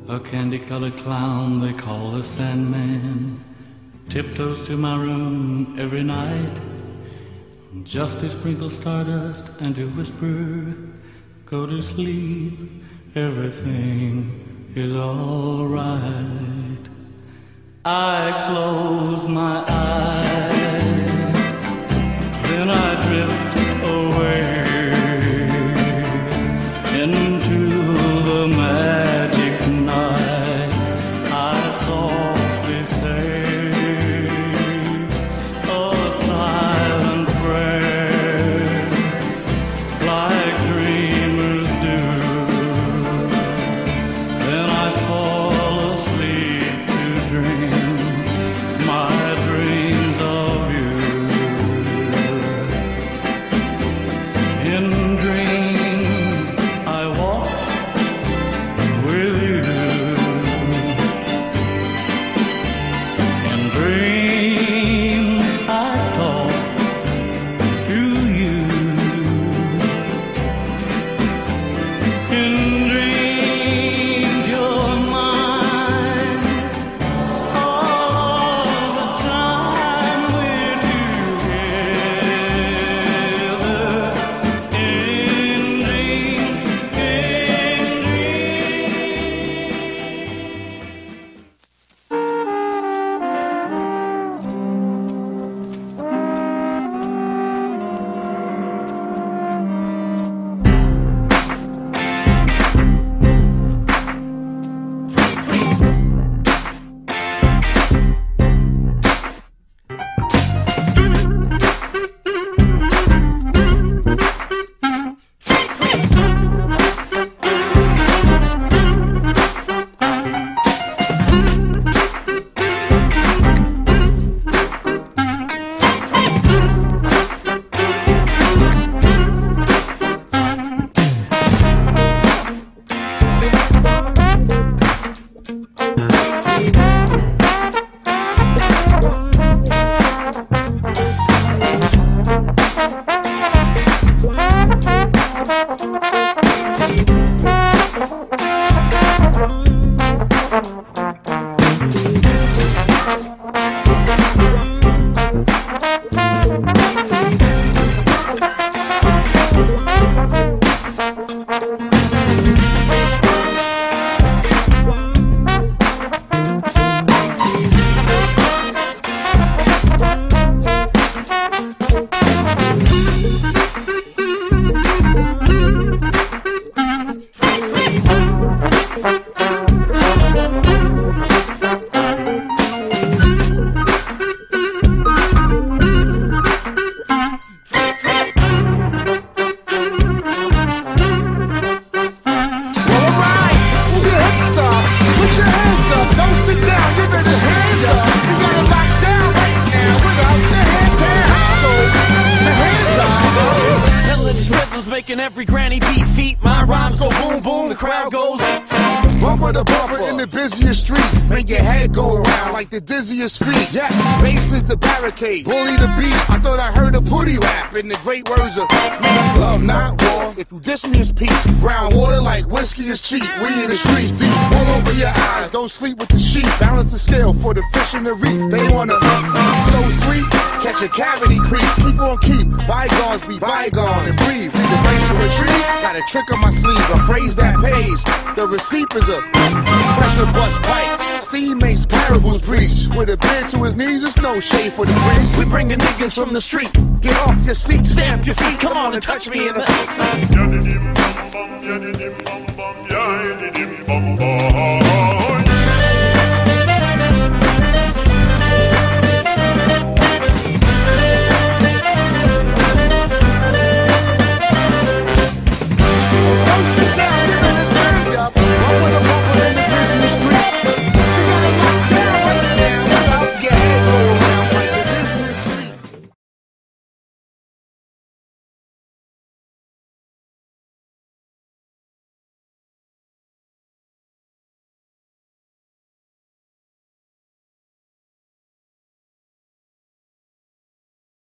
A candy-colored clown they call the Sandman tiptoes to my room every night, just to sprinkle stardust and to whisper, go to sleep, everything is all right. I close my eyes, then I drift away into the magic night. I softly say a silent prayer, like dreamers do. Then I fall asleep to dream my dreams of you. In dreams I walk with you. In dreams I talk to you. In dreams you're mine. All the time we're together. In dreams, in dreams. Making every granny beat feet. My rhymes go boom boom, the crowd goes bumper to bumper in the busiest street. Make your head go around like the dizziest feet. Yeah, bass is the barricade, bully the beat. I thought I heard a putty rap in the great words of love, not war. If you diss me, it's peace. Brown water like whiskey is cheap. We in the streets deep, all over your eyes. Don't sleep with the sheep. Balance the scale for the fish in the reef. They wanna so sweet, catch a cavity creep. Keep on keep, bygones be bygone and breathe. Leave the base and retreat. Got a trick on my sleeve, a phrase that pays. The receipt is a pressure bust pipe. Steve makes parables preach. With a beard to his knees, there's no shade for the priest. We bring the niggas from the street. Get off your seat, Stamp your feet, come on and touch me in the